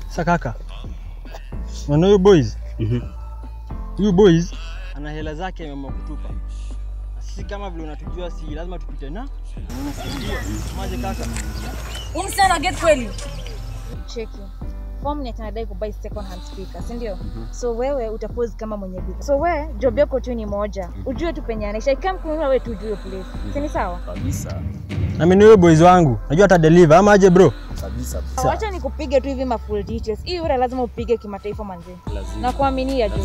Sasa kaka. Unaona boys? Huyu boys ana hela zake ameamua kutupa. Sisi kama vile unatujua si lazima tupite na. Maje kaka. Umsana get kweli. Cheki. Form ni tunadai kubuy second hand speaker, si ndio? So wewe utapose kama mwenye duka. So wewe job yako tu ni moja. Ujue tu penyana. Kama kununua wewe tu ujue place. Si ni sawa? Kabisa. Na mimi wewe boys wangu. Najua ata deliver ama aje bro? Kabisa. Acha nikupige tu hivi ma full details. Hii ura lazima upige kimataifa manzi. Lazima. Na kuaminia juu.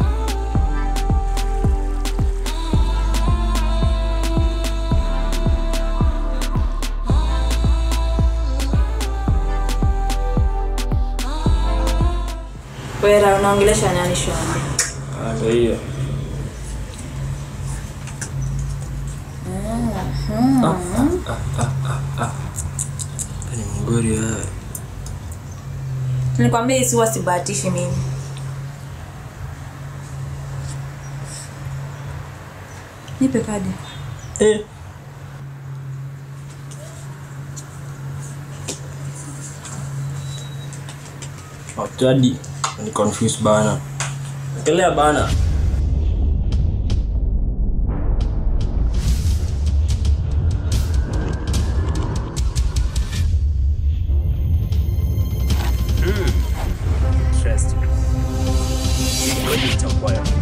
Wewe unaongelesha nani shwari? Ndio hiyo. Ni mgori wewe. Nilikwambia isiwa sibahatishi mimi. Nipe kadi. Jadi ni confused bana. Kelea bana. Interesting. Ngoja itakuwa ya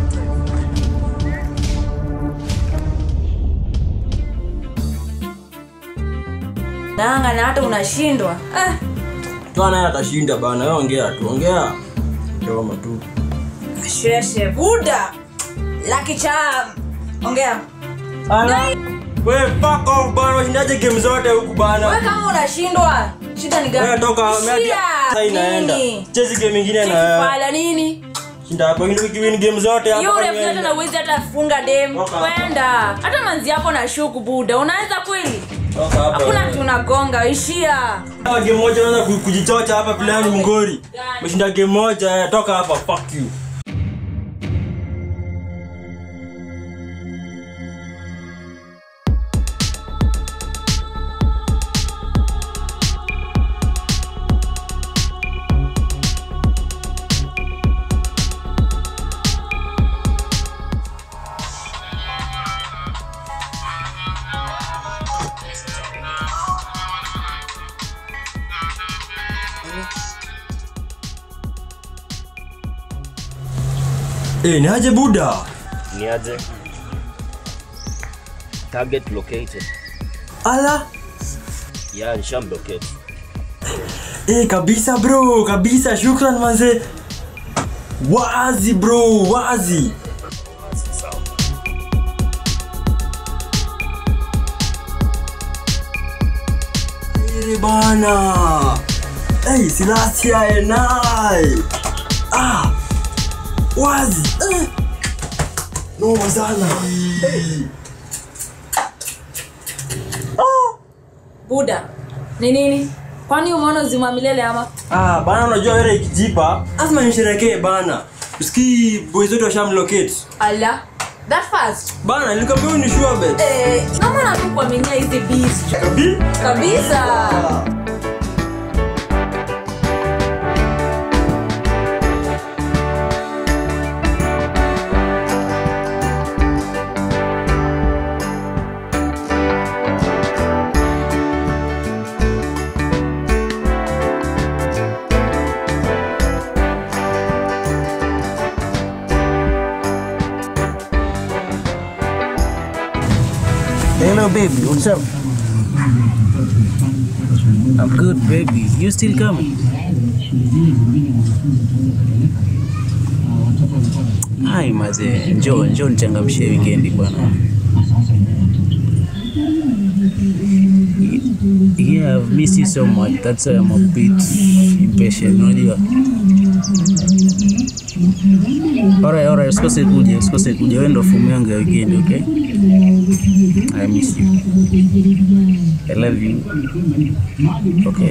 Nanga na hata unashindwa. Tuana atashinda bana. Wewe ongea tu, ongea. Ndio tu. Sheshe buda. Lucky charm. Ongea. Wewe fuck off bana, unashindaje game zote huku bana? Wewe kama unashindwa, shida ni gani? Wewe toka sasa inaenda. Chezi game nyingine na wewe. Fala nini? Shinda hapo win game zote hapa. Yule mtoto na uwezi hata funga dem. Kwenda. Hata manzi yako na shuku buda. Unaweza kweli? Toka hapa. Hakuna tunagonga, ishia. Game moja unaanza kujichocha hapa bilani mngori. Umeshinda game moja, toka hapa, fuck you. Ni aje buda? Ni aje? Target located. Ala? Yeah, nisham locate. Kabisa bro, kabisa, shukran manze. Wazi bro, wazi. Sawa. Bana. Silasia enai. Wazi. No sana. Buda. Ni nini? Kwani umeona uzima milele ama? Bana, unajua wewe ikijipa, lazima nisherekee bana. Usikii boys wetu washamlocate. Ala. That fast? Bana, nilikwambia ni sure bet. Kama nakuaminia hizi beast. Kabisa. Hello baby, what's up? I'm good baby, you still coming? Hai maze, njoo nichangamshie weekend bwana. Yeah, I've missed you so much, that's why I'm a bit impatient, unajua? Alright, usikose kuja, wewe ndo fumu yangu ya weekend, okay? I miss you. I love you. Okay.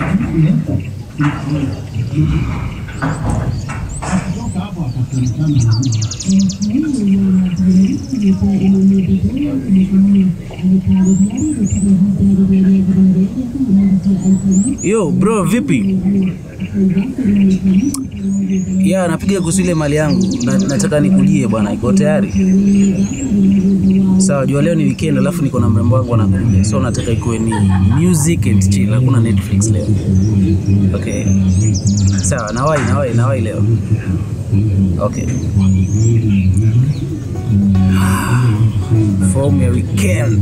Yo bro, vipi? Ya, napiga kuhusu ile mali yangu. Nataka nikujie bwana, iko tayari? Sawa, jua leo ni weekend alafu niko na mrembo wangu anakuja. So nataka ikuwe ni music and chill, hakuna Netflix leo. Okay. Sawa, nawai leo. Okay. Form ya weekend.